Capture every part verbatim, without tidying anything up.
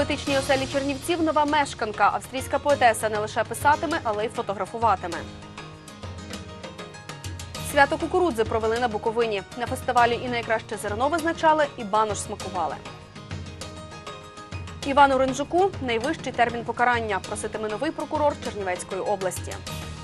поетичній оселі Чернівців нова мешканка. Австрійська поетеса не лише писатиме, але й фотографуватиме. Свято кукурудзи провели на Буковині. На фестивалі і найкраще зерно визначали, і банош смакували. Івану Ринджуку – найвищий термін покарання, проситиме новий прокурор Чернівецької області.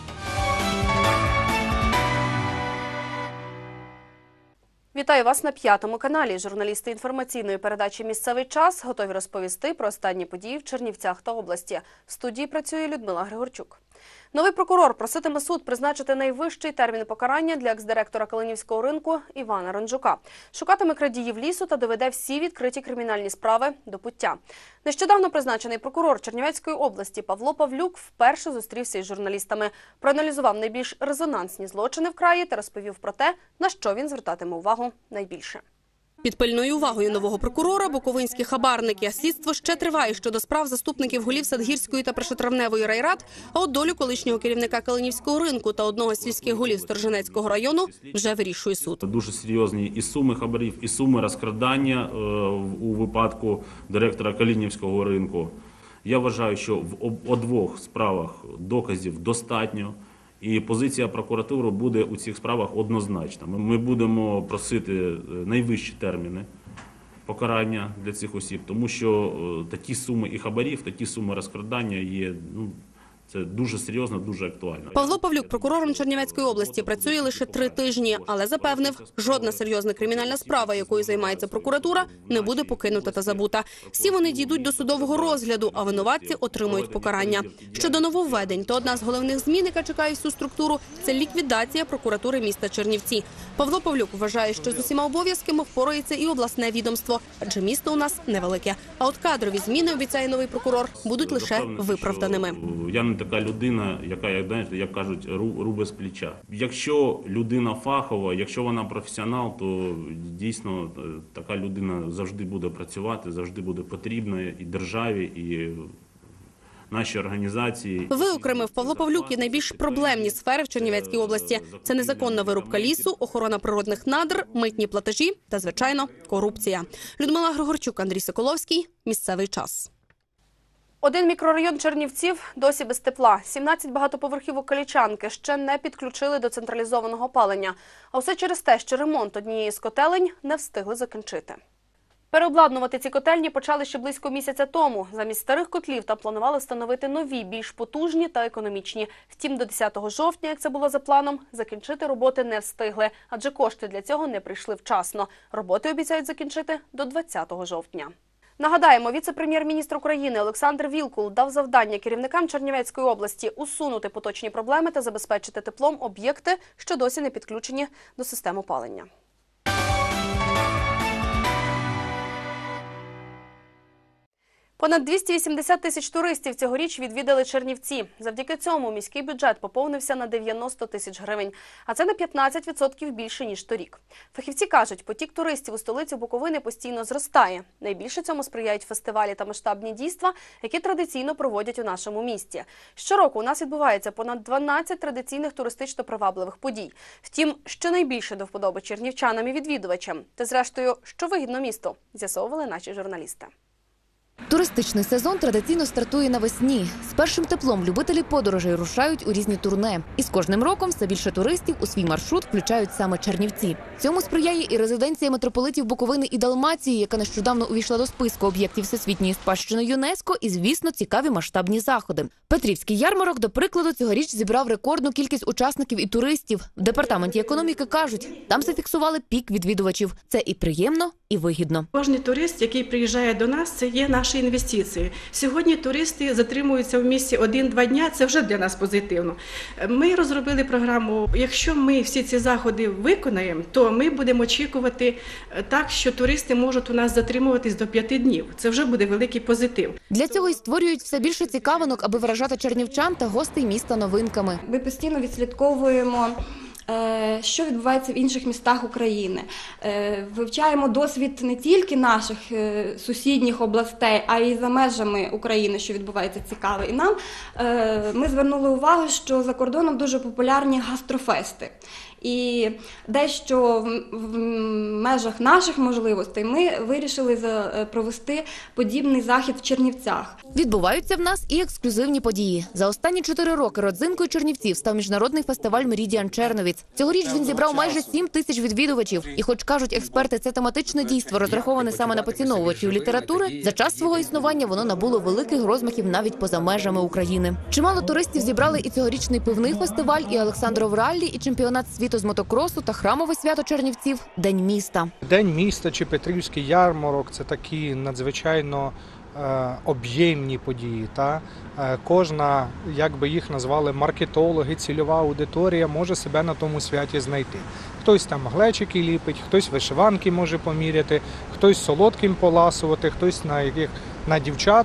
Вітаю вас на п'ятому каналі. Журналісти інформаційної передачі «Місцевий час» готові розповісти про останні події в Чернівцях та області. В студії працює Людмила Григорчук. Новий прокурор проситиме суд призначити найвищий термін покарання для екс-директора Калинівського ринку Івана Ринджука. Шукатиме крадіїв лісу та доведе всі відкриті кримінальні справи до пуття. Нещодавно призначений прокурор Чернівецької області Павло Павлюк вперше зустрівся із журналістами. Проаналізував найбільш резонансні злочини в краї та розповів про те, на що він звертатиме увагу найбільше. Під пильною увагою нового прокурора буковинські хабарники. Слідство ще триває щодо справ заступників голів Садгірської та Першотравневої райрад, а от долю колишнього керівника Калинівського ринку та одного з сільських голів Сторожинецького району вже вирішує суд. Дуже серйозні і суми хабарів, і суми розкрадання у випадку директора Калинівського ринку. Я вважаю, що в обох справах доказів достатньо. І позиція прокуратури буде у цих справах однозначна. Ми будемо просити найвищі терміни покарання для цих осіб, тому що такі суми і хабарів, такі суми розкрадання є, ну, це дуже серйозно, дуже актуально. Павло Павлюк прокурором Чернівецької області працює лише три тижні, але запевнив, жодна серйозна кримінальна справа, якою займається прокуратура, не буде покинута та забута. Всі вони дійдуть до судового розгляду, а винуватці отримують покарання. Щодо нововведень, то одна з головних змін, яка чекає всю структуру, це ліквідація прокуратури міста Чернівці. Павло Павлюк вважає, що з усіма обов'язками впорається і обласне відомство, адже місто у нас невелике. А от кадрові зміни, обіцяє новий прокурор, будуть лише виправданими. Я не така людина, яка, як, знаєте, як кажуть, рубе з плеча. Якщо людина фахова, якщо вона професіонал, то дійсно така людина завжди буде працювати, завжди буде потрібна і державі, і нашій організації. Виокремив Павло Павлюк і найбільш проблемні сфери в Чернівецькій області. Це незаконна вирубка лісу, охорона природних надр, митні платежі та, звичайно, корупція. Людмила Григорчук, Андрій Соколовський. Місцевий час. Один мікрорайон Чернівців досі без тепла. сімнадцять багатоповерхівок Калічанки ще не підключили до централізованого опалення. А все через те, що ремонт однієї з котелень не встигли закінчити. Переобладнувати ці котельні почали ще близько місяця тому. Замість старих котлів там планували встановити нові, більш потужні та економічні. Втім, до десятого жовтня, як це було за планом, закінчити роботи не встигли, адже кошти для цього не прийшли вчасно. Роботи обіцяють закінчити до двадцятого жовтня. Нагадаємо, віце-прем'єр-міністр України Олександр Вілкул дав завдання керівникам Чернівецької області усунути поточні проблеми та забезпечити теплом об'єкти, що досі не підключені до систем опалення. Понад двісті вісімдесят тисяч туристів цьогоріч відвідали Чернівці. Завдяки цьому міський бюджет поповнився на дев'яносто тисяч гривень, а це на п'ятнадцять відсотків більше, ніж торік. Фахівці кажуть, потік туристів у столицю Буковини постійно зростає. Найбільше цьому сприяють фестивалі та масштабні дійства, які традиційно проводять у нашому місті. Щороку у нас відбувається понад дванадцять традиційних туристично привабливих подій. Втім, що найбільше до вподоби чернівчанам і відвідувачам, та зрештою, що вигідно місту, з'ясовували наші журналісти. Туристичний сезон традиційно стартує навесні. З першим теплом любителі подорожей рушають у різні турне. І з кожним роком все більше туристів у свій маршрут включають саме Чернівці. Цьому сприяє і резиденція митрополитів Буковини і Далмації, яка нещодавно увійшла до списку об'єктів Всесвітньої спадщини ЮНЕСКО, і, звісно, цікаві масштабні заходи. Петрівський ярмарок, до прикладу, цьогоріч зібрав рекордну кількість учасників і туристів. В департаменті економіки кажуть, там зафіксували пік відвідувачів. Це і приємно, і вигідно. Кожний турист, який приїжджає до нас, це є наші інвестиції. Сьогодні туристи затримуються в місті один-два дня, це вже для нас позитивно. Ми розробили програму, якщо ми всі ці заходи виконаємо, то ми будемо очікувати так, що туристи можуть у нас затримуватись до п'яти днів. Це вже буде великий позитив. Для цього і створюють все більше цікавинок, аби вражати чернівчан та гостей міста новинками. Ми постійно відслідковуємо, що відбувається в інших містах України. Вивчаємо досвід не тільки наших сусідніх областей, а й за межами України, що відбувається цікаво. І нам ми звернули увагу, що за кордоном дуже популярні гастрофести. І дещо в, в межах наших можливостей ми вирішили за, провести подібний захід в Чернівцях. Відбуваються в нас і ексклюзивні події. За останні чотири роки родзинкою Чернівців став міжнародний фестиваль «Меридіан Черновіць». Цьогоріч він зібрав майже сім тисяч відвідувачів. І хоч, кажуть експерти, це тематичне дійство розраховане саме на поціновувачів літератури, за час свого існування воно набуло великих розмахів навіть поза межами України. Чимало туристів зібрали і цьогорічний пивний фестиваль, і Олександров раллі, і чемпіонат світу з мотокросу та храмове свято Чернівців – День міста. День міста чи Петрівський ярмарок – це такі надзвичайно е, об'ємні події. Та? Е, кожна, як би їх назвали маркетологи, цільова аудиторія може себе на тому святі знайти. Хтось там глечики ліпить, хтось вишиванки може поміряти, хтось солодким поласувати, хтось на яких на дівчат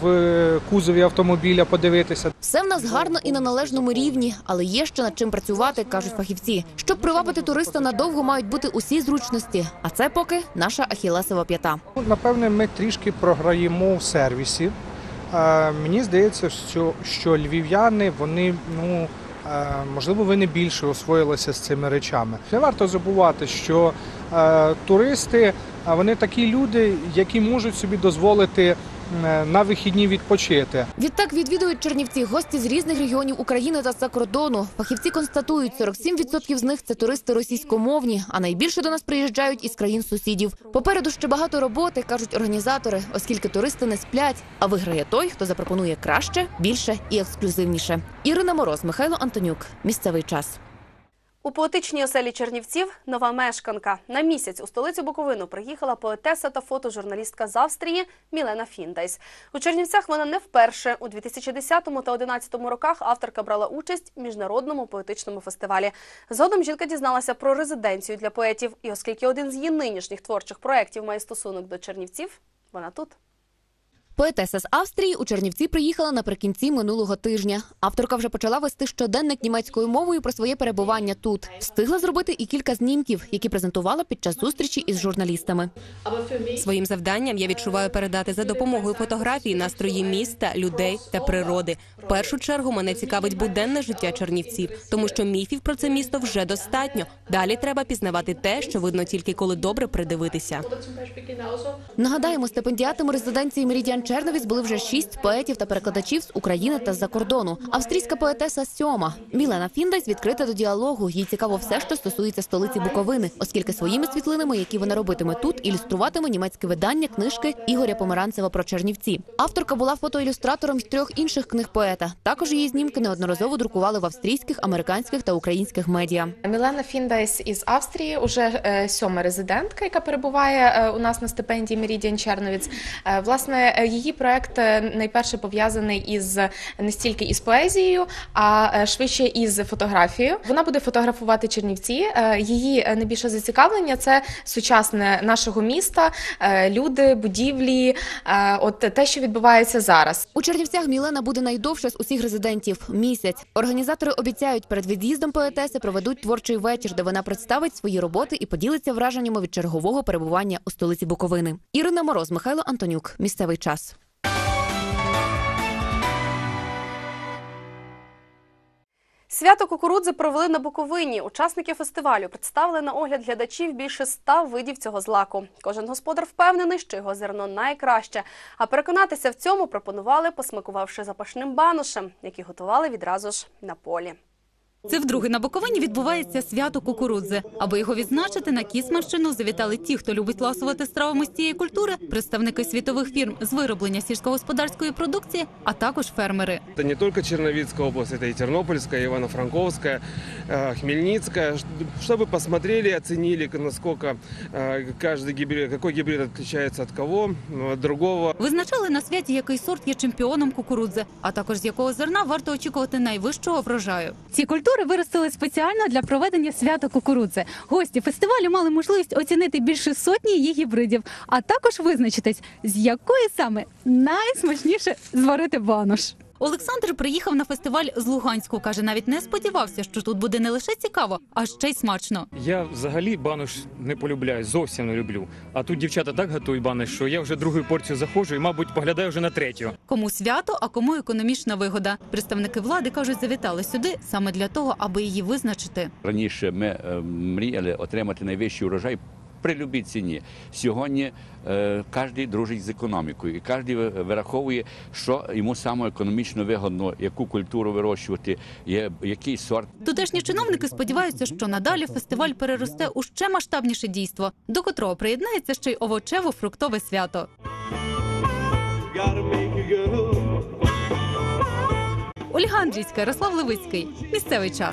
в кузові автомобіля подивитися. Все в нас гарно і на належному рівні, але є ще над чим працювати, кажуть фахівці. Щоб привабити туриста надовго, мають бути усі зручності, а це поки наша ахілесова п'ята. Напевне, ми трішки програємо в сервісі. Мені здається, що, що львів'яни, вони, ну, можливо, вони більше освоїлися з цими речами. Не варто забувати, що е, туристи, вони такі люди, які можуть собі дозволити на вихідні відпочити. Відтак відвідують Чернівці гості з різних регіонів України та за кордону. Фахівці констатують, сорок сім відсотків з них – це туристи російськомовні, а найбільше до нас приїжджають із країн-сусідів. Попереду ще багато роботи, кажуть організатори, оскільки туристи не сплять, а виграє той, хто запропонує краще, більше і ексклюзивніше. Ірина Мороз, Михайло Антонюк. Місцевий час. У поетичній оселі Чернівців нова мешканка. На місяць у столицю Буковину приїхала поетеса та фотожурналістка з Австрії Мілена Фіндайс. У Чернівцях вона не вперше. У дві тисячі десятому та дві тисячі одинадцятому роках авторка брала участь в міжнародному поетичному фестивалі. Згодом жінка дізналася про резиденцію для поетів. І оскільки один з її нинішніх творчих проєктів має стосунок до Чернівців, вона тут. Поетеса з Австрії у Чернівці приїхала наприкінці минулого тижня. Авторка вже почала вести щоденник німецькою мовою про своє перебування тут. Встигла зробити і кілька знімків, які презентувала під час зустрічі із журналістами. Своїм завданням я відчуваю передати за допомогою фотографій настрої міста, людей та природи. В першу чергу мене цікавить буденне життя чернівців, тому що міфів про це місто вже достатньо. Далі треба пізнавати те, що видно тільки коли добре придивитися. Нагадаємо, стипендіатами резиденції «Меридіан Черновіць» були вже шість поетів та перекладачів з України та з-за кордону. Австрійська поетеса сьома. Мілена Фіндайс відкрита до діалогу. Їй цікаво все, що стосується столиці Буковини, оскільки своїми світлинами, які вона робитиме тут, ілюструватиме німецьке видання книжки Ігоря Померанцева про Чернівці. Авторка була фотоілюстратором й трьох інших книг поета. Також її знімки неодноразово друкували в австрійських, американських та українських медіа. Мілена Фіндайс із Австрії, уже е, сьома резидентка, яка перебуває е, у нас на стипендії «Меридіан Черновіць». Е, власне, її проект найперше пов'язаний із не стільки із поезією, а швидше із фотографією. Вона буде фотографувати Чернівці. Її найбільше зацікавлення – це сучасне нашого міста, люди, будівлі, от те, що відбувається зараз. У Чернівцях Мілена буде найдовше з усіх резидентів – місяць. Організатори обіцяють, перед від'їздом поетеси проведуть творчий вечір, де вона представить свої роботи і поділиться враженнями від чергового перебування у столиці Буковини. Ірина Мороз, Михайло Антонюк. Місцевий час. Свято кукурудзи провели на Буковині. Учасники фестивалю представили на огляд глядачів більше ста видів цього злаку. Кожен господар впевнений, що його зерно найкраще. А переконатися в цьому пропонували, посмакувавши запашним баношем, який готували відразу ж на полі. Це вдруге на Буковині відбувається свято кукурудзи. Аби його відзначити, на Кіцманщину завітали ті, хто любить ласувати стравами з цієї культури, представники світових фірм з вироблення сільськогосподарської продукції, а також фермери. Це не тільки Черновіцька область, це і Тернопільська, і Івано-Франковська, Хмельницька. Щоб посмотрели, оцінили, наскільки кожен гібрид, який гібрид відрізняється від кого, від другого. Визначали на святі, який сорт є чемпіоном кукурудзи, а також з якого зерна варто очікувати найвищого врожаю. Ці культури виростили спеціально для проведення свята кукурудзи. Гості фестивалю мали можливість оцінити більше сотні її гібридів, а також визначитись, з якої саме найсмачніше зварити банош. Олександр приїхав на фестиваль з Луганську. Каже, навіть не сподівався, що тут буде не лише цікаво, а ще й смачно. Я взагалі банош не полюбляю, зовсім не люблю. А тут дівчата так готують банош, що я вже другу порцію заходжу і, мабуть, поглядаю вже на третю. Кому свято, а кому економічна вигода. Представники влади, кажуть, завітали сюди саме для того, аби її визначити. Раніше ми е, мріяли отримати найвищий урожай при будь-якій ціні. Сьогодні е, кожен дружить з економікою і кожен вираховує, що йому саме економічно вигодно, яку культуру вирощувати, є, який сорт. Тутешні чиновники сподіваються, що надалі фестиваль переросте у ще масштабніше дійство, до котрого приєднається ще й овочево-фруктове свято. Ольга Андрійська, Ярослав Левицький. Місцевий час.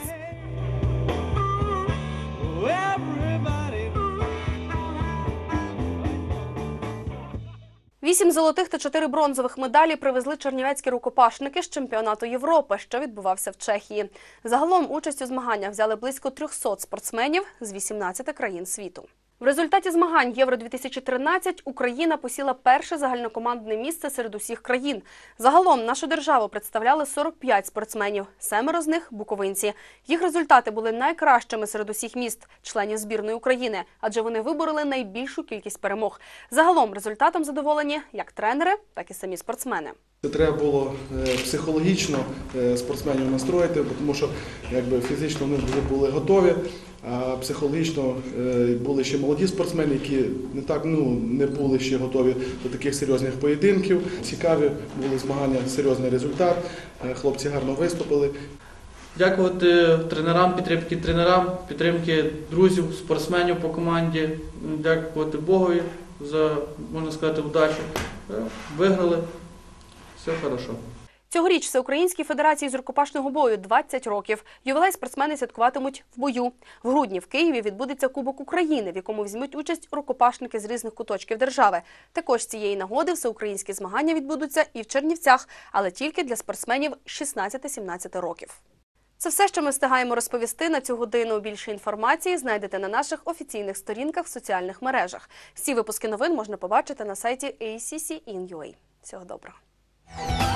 Вісім золотих та чотири бронзових медалі привезли чернівецькі рукопашники з чемпіонату Європи, що відбувався в Чехії. Загалом участь у змаганнях взяли близько трьохсот спортсменів з вісімнадцяти країн світу. В результаті змагань Євро дві тисячі тринадцять Україна посіла перше загальнокомандне місце серед усіх країн. Загалом нашу державу представляли сорок п'ять спортсменів, семеро з них – буковинці. Їх результати були найкращими серед усіх міст, членів збірної України, адже вони вибороли найбільшу кількість перемог. Загалом результатом задоволені як тренери, так і самі спортсмени. Це треба було психологічно спортсменів настроїти, тому що якби, фізично вони вже були готові, а психологічно були ще молоді спортсмени, які не так ну, не були ще готові до таких серйозних поєдинків. Цікаві були змагання, серйозний результат, хлопці гарно виступили. Дякувати тренерам, підтримки тренерам, підтримки друзів, спортсменів по команді, дякувати Богові за, можна сказати, вдачу. Виграли. Все хорошо. Цьогоріч Всеукраїнській федерації з рукопашного бою двадцять років. Ювілей спортсмени святкуватимуть в бою. В грудні в Києві відбудеться Кубок України, в якому візьмуть участь рукопашники з різних куточків держави. Також з цієї нагоди всеукраїнські змагання відбудуться і в Чернівцях, але тільки для спортсменів шістнадцяти-сімнадцяти років. Це все, що ми встигаємо розповісти на цю годину. Більше інформації знайдете на наших офіційних сторінках в соціальних мережах. Всі випуски новин можна побачити на сайті ей сі сі ін крапка ю а. Всього доброго.